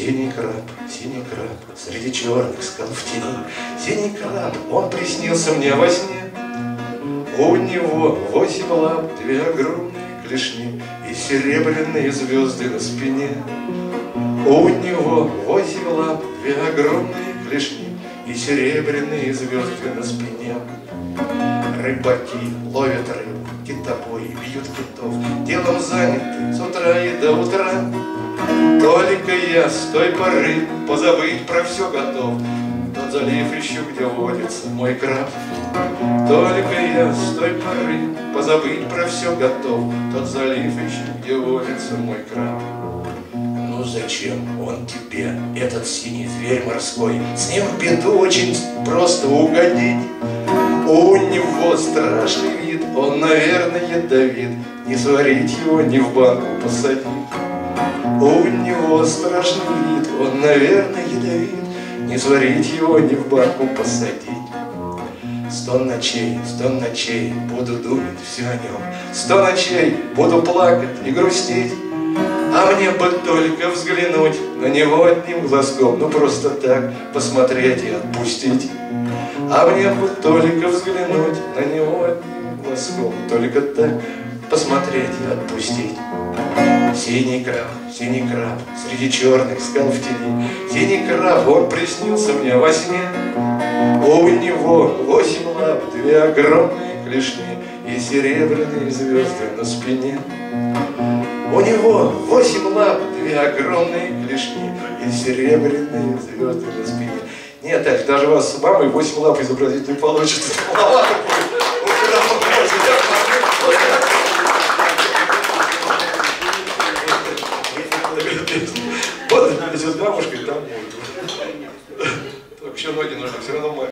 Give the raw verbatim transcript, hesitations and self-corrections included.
Синий краб, синий краб, среди черных скал в тени. Синий краб, он приснился мне во сне. У него восемь лап, две огромные клешни и серебряные звезды на спине. У него восемь лап, две огромные клешни и серебряные звезды на спине. Рыбаки ловят рыбу, китобои бьют китов, делом заняты с утра и до утра. Только я с той поры позабыть про все готов, тот залив ищу, где водится мой краб. Только я с той поры позабыть про все готов, тот залив ищу, где водится мой краб. Ну зачем он тебе, этот синий зверь морской? С ним в беду очень просто угодить. У него страшный вид, он, наверное, ядовит. Не сварить его, не в банку посадить. У него страшный вид, он, наверное, ядовит. Не сварить его, не в банку посадить. Сто ночей, сто ночей буду думать все о нем. Сто ночей буду плакать и грустить. А мне бы только взглянуть на него одним глазком, ну просто так посмотреть и отпустить. А мне бы только взглянуть на него одним глазком, только так посмотреть и отпустить. Синий краб, синий краб, среди черных скал в тени. Синий краб, он приснился мне во сне. У него восемь лап, две огромные клешни и серебряные звезды на спине. У него восемь лап, две огромные клешни и серебряные звезды на спине. Нет, так, даже у вас с мамой восемь лап изобразить не получится. Вот, если с бабушкой, там может. Только еще ноги нужны, все равно мать.